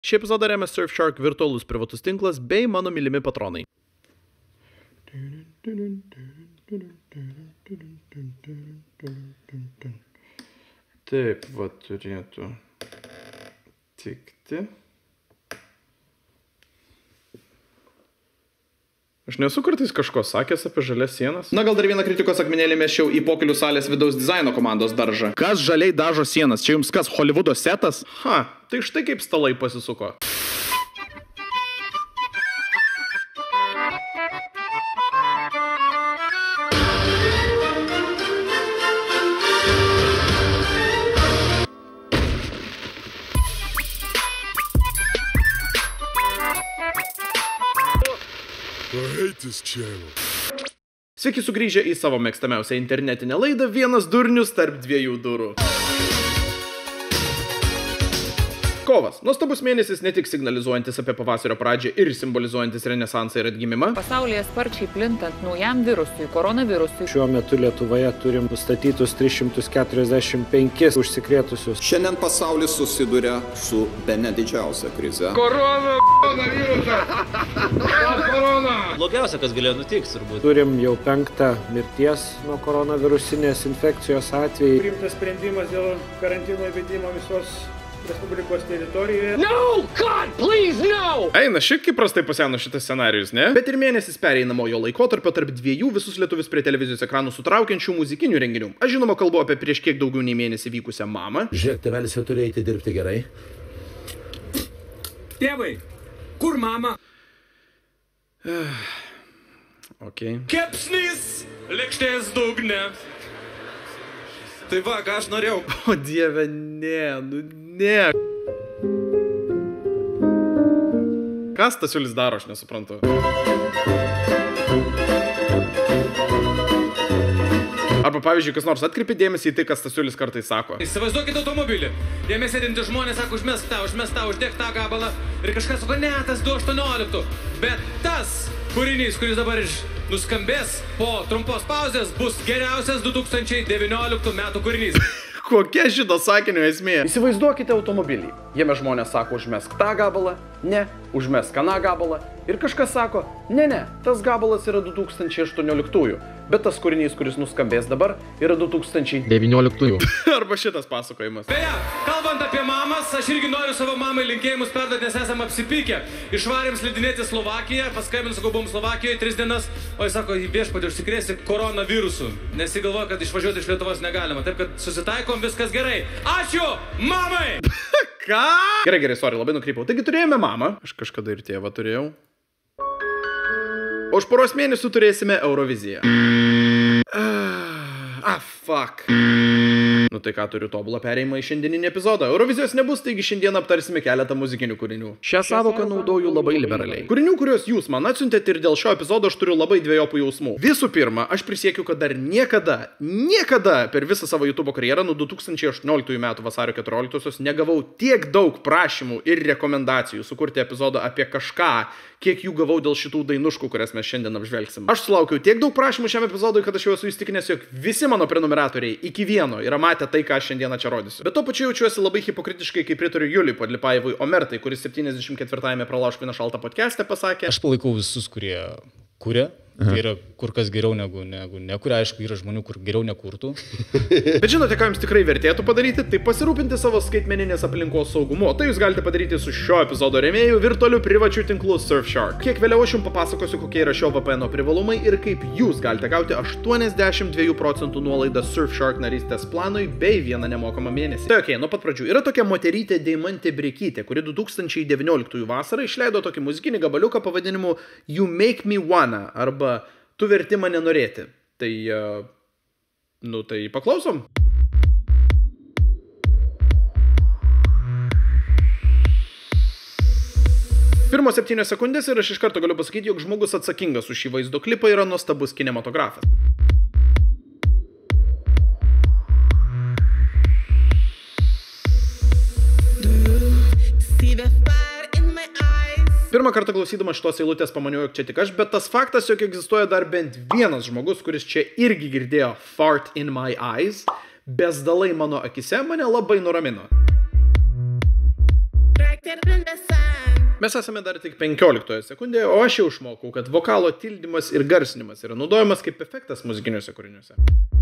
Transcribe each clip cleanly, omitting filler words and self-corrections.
Šį epizodą remia Surfshark virtualus privatus tinklas bei mano mylimi patronai. Taip, va turėtų tikti. Aš nesu kartais kažko sakęs apie žalias sienas. Na gal dar vieną kritikos akmenėlį mėščiau į pokylių salės vidaus dizaino komandos daržą. Kas žaliai dažo sienas? Čia jums kas, Hollywoodo setas? Tai štai kaip stalai pasisuko. Sveiki sugrįžę į savo mėgstamiausią internetinę laidą Vienas durnius tarp dviejų durų. Kovas. Nuostabus mėnesis ne tik signalizuojantis apie pavasario pradžią ir simbolizuojantis renesansą ir atgimimą. Pasaulyje sparčiai plintant naujam virusui, koronavirusui. Šiuo metu Lietuvoje turim nustatytus 345 užsikrėtusius. Šiandien pasaulis susiduria su bene didžiausia krize. Blogiausia, kas galėjo nutikti, turbūt. Turim jau 5 mirties nuo koronavirusinės infekcijos atvejį. Priimtas sprendimas dėl karantino įvedimo visos Respublikos teritorijoje. No! God, please, no! Eina, šiek kaip prastai paseno šitas scenarijus, ne? Bet ir mėnesis pereinamojo laikotarpio tarp dviejų visus lietuvius prie televizijos ekranų sutraukiančių muzikinių renginių. Aš žinoma kalbu apie prieš kiek daugiau nei mėnesį vykusią mamą. Žiūrėk, tėvelis jau turėjo eiti dirbti gerai. Tėvai, kur mama? Okay. Kepsnys, lėkštės dugne. Tai va, ką aš norėjau. O dieve, ne. Kas Stasiulis daro, aš nesuprantu. Arba pavyzdžiui, kas nors atkreipė dėmesį į tai, kas Stasiulis kartais sako. Įsivaizduokite automobilį. Jame sėdinti žmonės sako, užmesk tą, uždėk tą gabalą. Ir kažkas sako, ne, tas 218. Bet tas kūrinys, kuris dabar nuskambės po trumpos pauzės, bus geriausias 2019 metų kūrinys. Kokia šito sakinio esmė? Įsivaizduokite automobilį. Jame žmonės sako, užmesk tą gabalą, ne, užmesk aną gabalą. Ir kažkas sako, ne, tas gabalas yra 2018, bet tas kūrinys, kuris nuskambės dabar, yra 2019. Arba šitas pasakojimas. Beje, kalbant apie mamas, aš irgi noriu savo mamai linkėjimus perduoti, nes esam apsipykę. Išvarėm slidinėti Slovakiją, paskambinau, sakau, buvom Slovakijoje 3 dienas, o jis sako, viešpatie, užsikrėsi koronavirusu, nes jis galvoja, kad išvažiuoti iš Lietuvos negalima. Taip, kad susitaikom, viskas gerai. Ačiū, mamai! Ką? Gerai, sorry, labai nukrypau. Taigi turėjome mamą, aš kažkada ir tėvą turėjau. O už poros mėnesių turėsime Euroviziją. Fuck. Nu tai ką, turiu tobulą perėjimą į šiandieninį epizodą. Eurovizijos nebus, taigi šiandien aptarsime keletą muzikinių kūrinių. Šią savoką naudoju labai liberaliai. Kūrinių, kuriuos jūs man atsiuntėte ir dėl šio epizodo aš turiu labai dviejopų jausmų. Visų pirma, aš prisiekiu, kad dar niekada per visą savo YouTube karjerą nuo 2018 metų vasario 14-osios negavau tiek daug prašymų ir rekomendacijų sukurti epizodą apie kažką, kiek jų gavau dėl šitų dainuškų, kurias mes šiandien apžvelgsim. Aš sulaukiau tiek daug prašymų šiam epizodui, kad aš jau esu įstikinęs, jog visi mano prenumeratoriai iki vieno yra matę tai, ką aš šiandieną čia rodysiu. Bet to pačiu jaučiuosi labai hipokritiškai, kai pritariu Juliui Podlipaevui Omertai, kuris 74-ame Pralaužk vieną šaltą podcast'e pasakė. Aš palaikau visus, kurie kuria. Tai yra kur kas geriau negu nekuria. Aišku, yra žmonių, kur geriau nekurtų. Bet žinote, ką jums tikrai vertėtų padaryti? Tai pasirūpinti savo skaitmeninės aplinkos saugumu. Tai jūs galite padaryti su šio epizodo rėmėjų virtualiu privačiu tinklu Surfshark. Kiek vėliau aš jums papasakosiu, kokie yra šio VPN privalumai ir kaip jūs galite gauti 82% nuolaidą Surfshark narystės planui bei vieną nemokamą mėnesį. Tai okei, nuo pat pradžių. Yra tokia moterytė Deimantė Brekytė, kuri 2019 vasarą išleido tokį muzikinį gabaliuką pavadinimu You Make Me Wanna arba Tu verti mane norėti. Tai, tai paklausom. Pirmos 7 sekundės ir aš iš karto galiu pasakyti, jog žmogus atsakingas už šį vaizdo klipą yra nuostabus kinematografas. Pirmą kartą klausydama šitos eilutės pamaniau, jog čia tik aš, bet tas faktas, jog egzistuoja dar bent vienas žmogus, kuris čia irgi girdėjo fart in my eyes, bezdalai mano akise, mane labai nuramino. Mes esame dar tik 15 sekundėje, o aš jau išmokau, kad vokalo tildymas ir garsinimas yra naudojamas kaip efektas muzikiniuose kūriniuose.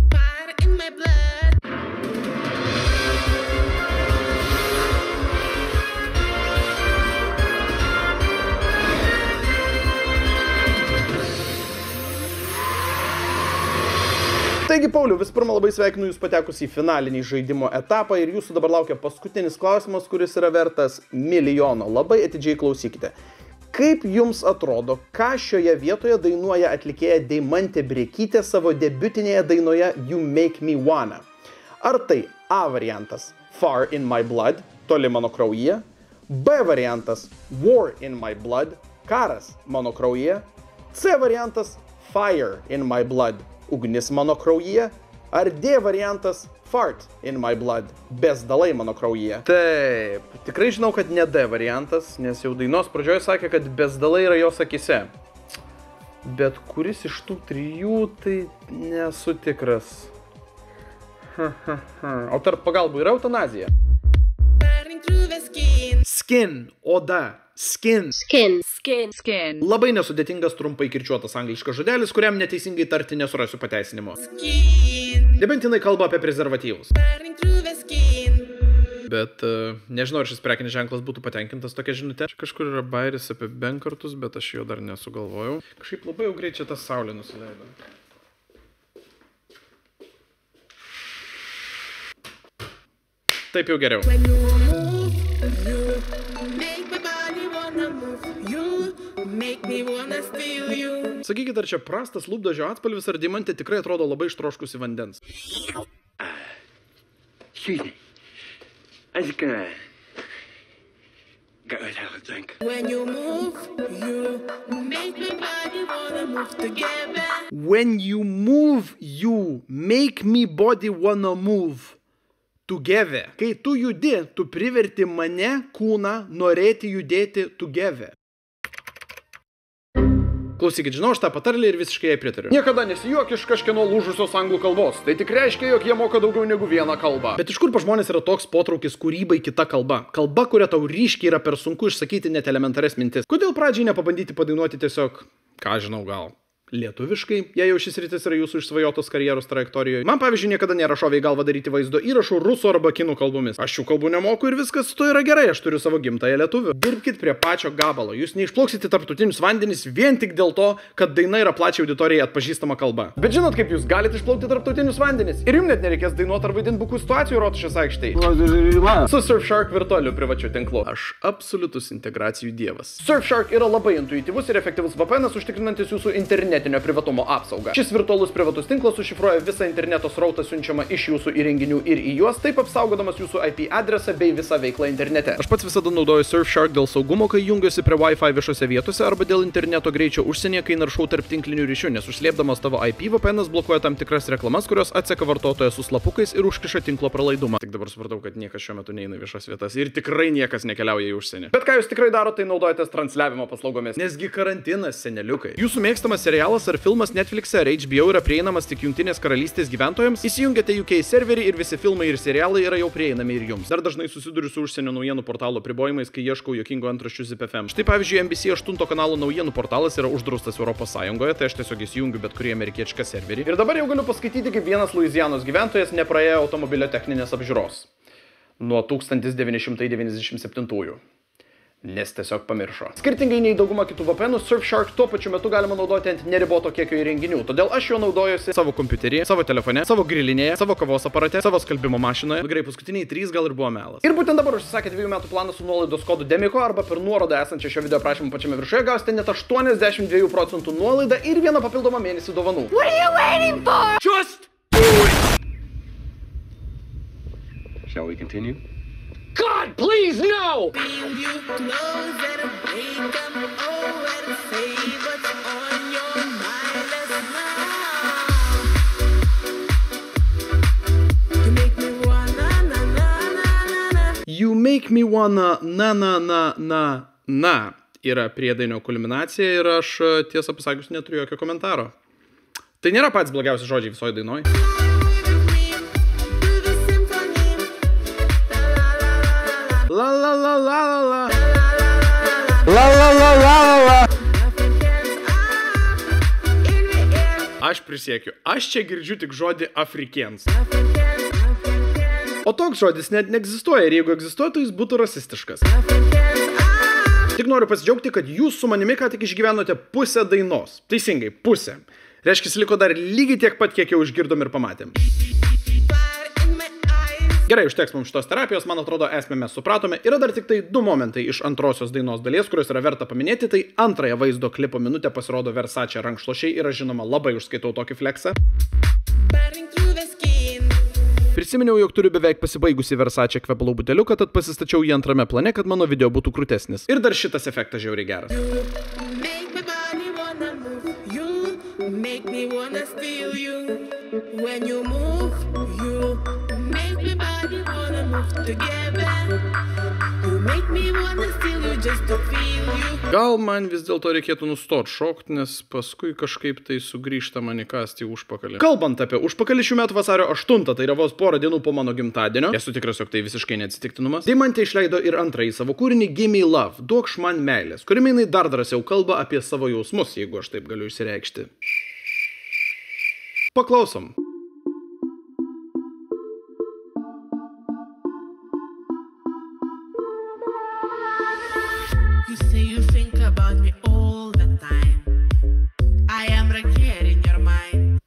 Taigi, Pauliau, vis pirma labai sveikinu Jūs patekus į finalinį žaidimo etapą ir Jūsų dabar laukia paskutinis klausimas, kuris yra vertas milijono. Labai atidžiai klausykite. Kaip Jums atrodo, ką šioje vietoje dainuoja atlikėja Deimantė Briekytė savo debiutinėje dainoje You Make Me Wanna? Ar tai A variantas Far in My Blood, toli mano kraujyje, B variantas War in My Blood, karas mano kraujyje, C variantas Fire in My Blood, ugnis mano kraujyje, ar D variantas Fart in My Blood, bezdalai mano kraujyje. Taip, tikrai žinau, kad ne D variantas, nes jau dainos pradžioje sakė, kad bezdalai yra jos akise. Bet kuris iš tų trijų, tai nesu tikras. O tarp pagalbų yra eutanazija? Skin, oda. Skin. Labai nesudėtingas trumpai kirčiuotas angliškas žodelis, kuriam neteisingai tarti nesurasiu pateisinimo. Nebent jinai kalba apie prezervatyvus. Bet nežinau, ar šis prekinis ženklas būtų patenkintas tokia žinutė. Kažkur yra bairis apie benkartus, bet aš jo dar nesugalvojau. Kažkaip labai jau greit čia tas saulė nusileido. Taip jau geriau. Sakykit, ar čia prastas lūpdažio atspalvis, ar Deimantė tikrai atrodo labai ištroškusi vandens? When you move, you make me body wanna move together. Kai tu judi, tu priverti mane, kūną, norėti judėti together. Klausykit, žinau, aš tą patarlį ir visiškai jai pritariu. Niekada nesijuok iš kažkieno lūžusios anglų kalbos. Tai tik reiškia, jog jie moka daugiau negu vieną kalbą. Bet iš kur pas žmonės yra toks potraukis kūrybai kita kalba? Kalba, kurią tau ryškiai yra per sunku išsakyti net elementares mintis. Kodėl pradžiai nepabandyti padainuoti tiesiog, ką žinau, gal lietuviškai, jei jau šis rytis yra jūsų išsvajotos karjeros trajektorijoje. Man, pavyzdžiui, niekada nėra šovė į galvą daryti vaizdo įrašų rusų arba kinų kalbomis. Aš šių kalbų nemoku ir viskas su to yra gerai, aš turiu savo gimtąją lietuvių. Dirbkit prie pačio gabalo. Jūs neišplauksite tarptautinius vandenis vien tik dėl to, kad daina yra plačiai auditorijai atpažįstama kalba. Bet žinot, kaip jūs galite išplaukti tarptautinius vandenis? Ir jums net nereikės dainuoti ar vaidinti bukų situacijų Rotušės aikštėje. Su Surfshark virtualiu privačiu tinklu. Aš absoliutus integracijų dievas. Surfshark yra labai intuityvus ir efektyvus VPN'as užtikrinantis jūsų internetinio privatumo apsaugą. Šis virtualus privatus tinklas užšifruoja visą interneto srautą siunčiamą iš jūsų įrenginių ir į juos, taip apsaugodamas jūsų IP adresą bei visą veiklą internete. Aš pats visada naudoju Surfshark dėl saugumo, kai jungiuosi prie Wi-Fi viešose vietose arba dėl interneto greičio užsienyje, kai naršau tarp tinklinių ryšių, nes užslėpdamas tavo IP VPN'as blokuoja tam tikras reklamas, kurios atseka vartotoją su slapukais ir užkiša tinklo pralaidumą. Tik dabar supratau, kad niekas šiuo metu neina į viešas vietas ir tikrai niekas nekeliauja į užsienį. Bet ką jūs tikrai darote, tai naudojatės transliavimo paslaugomis. Nesgi karantinas, seneliukai. Jūsų mėgstamas serialas ar filmas Netflix'e ar HBO yra prieinamas tik Jungtinės karalystės gyventojams, įsijungiate UK serverį ir visi filmai ir serialai yra jau prieinami ir jums. Dar dažnai susiduriu su užsienio naujienų portalo apribojimais, kai ieškau juokingų antraščių ZipFM. Štai pavyzdžiui, NBC 8 kanalo naujienų portalas yra uždraustas Europos Sąjungoje, tai aš tiesiog įsijungiu bet kurį amerikietišką serverį. Ir dabar jau galiu paskaityti, kaip vienas Luizianos gyventojas nepraėjo automobilio techninės apžiūros. Nuo 1997. Nes tiesiog pamiršo. Skirtingai nei dauguma kitų VPN'ų, Surfshark tuo pačiu metu galima naudoti ant neriboto kiekio įrenginių. Todėl aš jo naudojuosi savo kompiuterį, savo telefone, savo grilinėje, savo kavos aparate, savo skalbimo mašinoje. Gerai, paskutiniai 3 gal ir buvo melas. Ir būtent dabar užsisakė 2 metų planą su nuolaidos kodu Demiko arba per nuorodą esančią šio video aprašymą pačiame viršuje gausite net 82% nuolaidą ir vieną papildomą mėnesį dovanų. What are you waiting for? Just do it! Shall we continue? God, please, no! You make me wanna na yra priedainio kulminacija ir aš tiesą pasakius neturiu jokio komentaro. Tai nėra pats blogiausi žodžiai visoje dainoje. La la la la la la. La la la la la. Aš prisiekiu, aš čia girdžiu tik žodį afrikiems. O toks žodis net neegzistuoja ir jeigu egzistuotų, jis būtų rasistiškas. Tik noriu pasidžiaugti, kad jūs su manimi ką tik išgyvenote pusę dainos. Teisingai, pusę. Reiškia, liko dar lygiai tiek pat, kiek jau išgirdom ir pamatėm. Gerai, užteks mums šitos terapijos, man atrodo, esmę mes supratome. Yra dar tik tai 2 momentai iš antrosios dainos dalies, kurios yra verta paminėti. Tai antrąją vaizdo klipo minutę pasirodo Versace rankšluošiai ir aš žinoma labai užskaitau tokį fleksą. Prisiminiau, jog turiu beveik pasibaigusi Versace kvepalų buteliuką, tad pasistačiau jį antrame plane, kad mano video būtų krūtesnis. Ir dar šitas efektas žiauriai geras. Gal man vis dėlto reikėtų nustoti šokti, nes paskui kažkaip tai sugrįžta man įkasti užpakalį. Kalbant apie užpakalį, šių metų vasario 8, tai yra vos porą dienų po mano gimtadienio, esu tikras, jog tai visiškai neatsitiktinumas, Deimantė išleido ir antrąjį savo kūrinį Gimme Love, duokš man meilės, kuriame jinai dar drąsiau kalba apie savo jausmus, jeigu aš taip galiu išsireikšti. Paklausom. You say you think about me all the time. I am right here in your mind.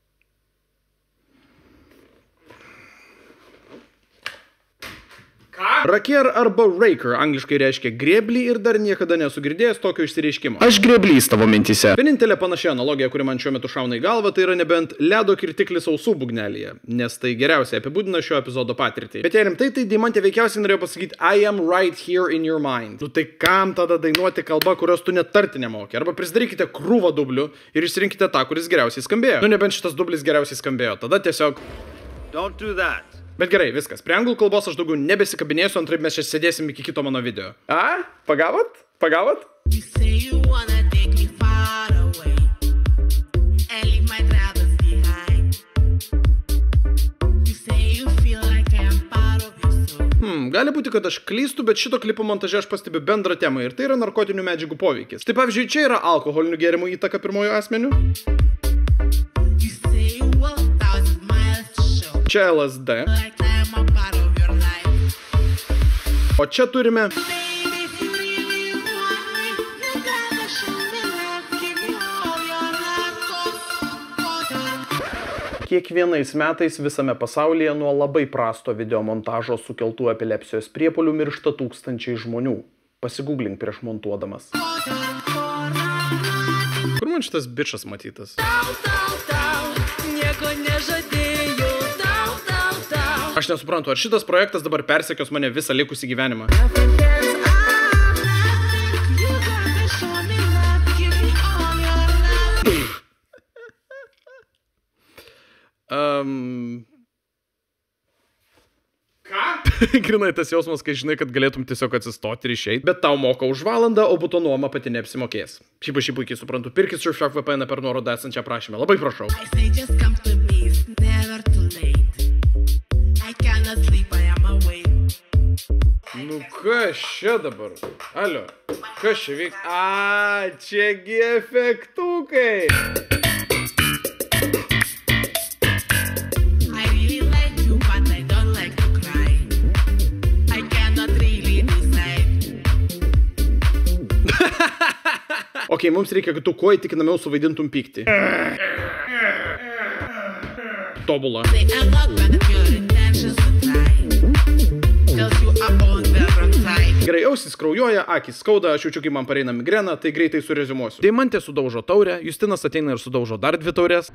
Rakier arba raker angliškai reiškia grėblį ir dar niekada nesu girdėjęs tokio išsireiškimo. Aš grėblys tavo mintise. Vienintelė panašia analogija, kuri man šiuo metu šauna į galvą, tai yra nebent ledo kirtiklis ausų būgnelyje, nes tai geriausiai apibūdina šio epizodo patirtį. Bet jei rimtai, tai Deimantė veikiausiai norėjo pasakyti I am right here in your mind. Nu tai kam tada dainuoti kalbą, kurios tu net tarti nemoki? Arba prisidarykite krūvą dublių ir išsirinkite tą, kuris geriausiai skambėjo. Nu nebent šitas dublis geriausiai skambėjo, tada tiesiog Don't do that. Bet gerai, viskas. Prie anglų kalbos aš daugiau nebesikabinėsiu, antraip mes čia sėdėsim iki kito mano video. A? Pagavot? Pagavot? You say you wanna take me far away and leave my troubles behind. You say you feel like I'm part of your soul. Gali būti, kad aš klystu, bet šito klipo montaže aš pastebiu bendrą temą ir tai yra narkotinių medžiagų poveikis. Tai pavyzdžiui, čia yra alkoholinių gėrimų įtaka pirmojo asmeniu. You say you walk 1,000 miles to show Čia LSD. like I'm a part of your life. O čia turime Baby, if you really want me, you gotta show me love. Give me all your love. kiekvienais metais visame pasaulyje nuo labai prasto videomontažo sukeltų epilepsijos priepuolių miršta tūkstančiai žmonių. Pasigūglink prieš montuodamas. Kur man šitas bičas matytas? Nieko nežadėjau, tau. Aš nesuprantu, ar šitas projektas dabar persekios mane visą likusį gyvenimą. You gotta show me love. Give me all your love. Ką? Grinai tas jausmas, kai žinai, kad galėtum tiesiog atsistoti ir išeiti, bet tau moka už valandą, o buto nuoma pati neapsimokės. Šiaip aš puikiai suprantu. Pirkit Surfshark VPN per nuorodą esančią aprašymę. Labai prašau. I say just come to me, it's never too late. I cannot sleep, I am awake. Nu kas čia dabar? Alio, kas čia vyks? A, čiagi efektukai. I really like you, but I don't like to cry. I cannot really decide. Ok, mums reikia, kad tu kuo įtikinamiau suvaidintum pyktį. Tobula. Say I'm not bad at your intentions to try. Cause you are on the wrong side. Gerai, ausis kraujuoja, akis skauda, aš jaučiu, kai man pareina migrena, tai greitai sureziumuosiu. Deimantė sudaužo taurę, Justinas ateina ir sudaužo dar 2 taurės.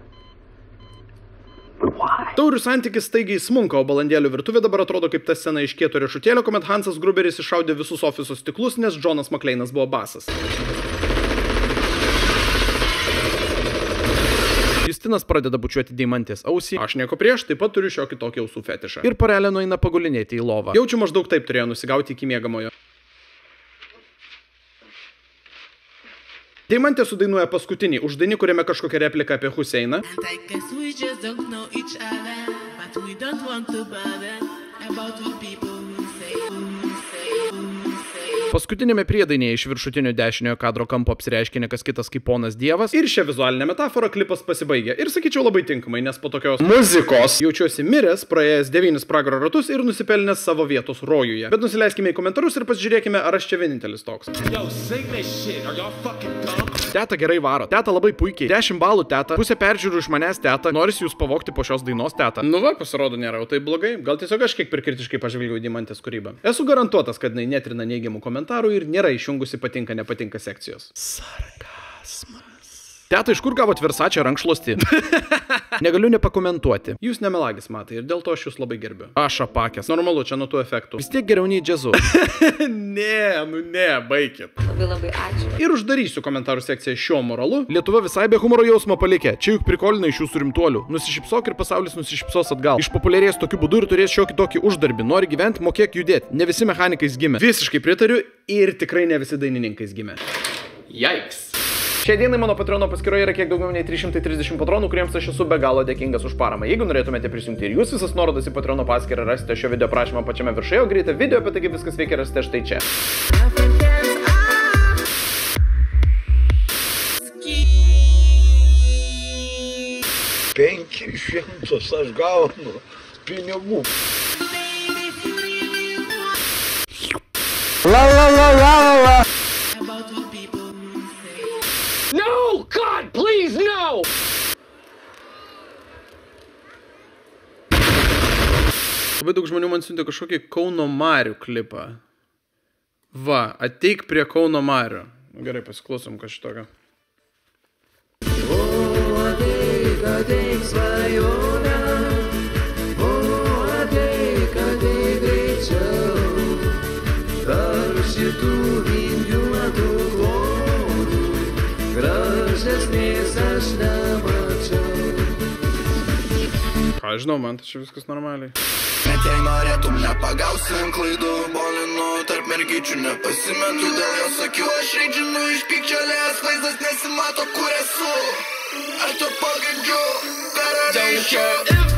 Taurių santykis staigiai smunka, o balandėlių virtuvė dabar atrodo kaip ta scena iš Kieto riešutėlio, kuomet Hansas Gruberis iššaudė visus ofiso stiklus, nes Džonas Makleinas buvo basas. Justinas pradeda bučiuoti Deimantės ausį. Aš nieko prieš, taip pat turiu šiokį tokį ausų fetišą. Ir porelė nueina pagulinėti į lovą. Jaučiu maždaug taip turėjo nusigauti iki miegamojo. Deimantė sudainuoja paskutinį uždainį, kuriame kažkokia replika apie Huseiną. And I guess we just don't know each other. But we don't want to bother about what people will say. Paskutinėme priedainėje iš viršutinio dešiniojo kadro kampo apsireiškė ne kas kitas kaip ponas Dievas. Ir šią vizualinę metaforą klipas pasibaigė. Ir sakyčiau labai tinkamai, nes po tokios muzikos jaučiuosi miręs, praėjęs 9 pragaro ratus ir nusipelnęs savo vietos rojuje. Bet nusileiskime į komentarus ir pasižiūrėkime, ar aš čia vienintelis toks. Teta gerai varo. Teta labai puikiai. 10 balų teta. Pusę peržiūrų iš manęs teta. Norisi jūs pavogti po šios dainos teta. Nu va, pasirodo nėra jau taip blogai. Gal tiesiog aš kiek per kritiškai pažvelgiau į Deimantės kūrybą. Esu garantuotas, kad jinai netrina neigiamų komentarų ir nėra išjungusi patinka nepatinka sekcijos. Sarkasmas. Teta, iš kur gavot Versace rankšluostį? Negaliu nepakomentuoti. Jūs nemelagis, matai, ir dėl to aš jūs labai gerbiu. Aš apakęs. Normalu, čia nuo tų efektų. Vis tiek geriau nei džiazu. Ne, baikit. Labai ačiū. Ir uždarysiu komentarų sekciją šiuo moralu. Lietuva visai be humoro jausmo palikė. Čia juk prikolina iš jūsų rimtuolių. Nusišypsok ir pasaulis nusišypsos atgal. Išpopuliarės tokiu būdu ir turės šiokį tokį uždarbį. Nori gyventi, mokėk judėti. Ne visi mechanikais gimė. Visiškai pritariu ir tikrai ne visi dainininkais gimė. Jaiks. Šiai dienai mano Patreono paskyroje yra kiek daugiau nei 330 patronų, kuriems aš esu be galo dėkingas už paramą. Jeigu norėtumėte prisijungti ir jūs, visas nuorodas į Patreono paskyrą rasite šio video prašymą pačiame viršuje, o greitą video apie tai, kaip viskas veikia, rasite štai čia. 500 aš gaunu pinigų. La. No, God, please, no! Labai daug žmonių man siuntė kažkokį Kauno Marių klipą. Va, ateik prie Kauno Marių. Gerai, pasiklausom kažkokio. Ateik svajonę, ateik greičiau, tarp šitų vingiuotų klodų, gražesnės aš nemačiau. Ką žinau, man tai čia viskas normaliai. Bet jei norėtum nepagausim klaidų, bolinu tarp mergyčių nepasimetu, dėl jos akių aš reidžinu iš pykčelės, vaizdas nesimato, kur esu. Aš to pagandžiu, karališkiu.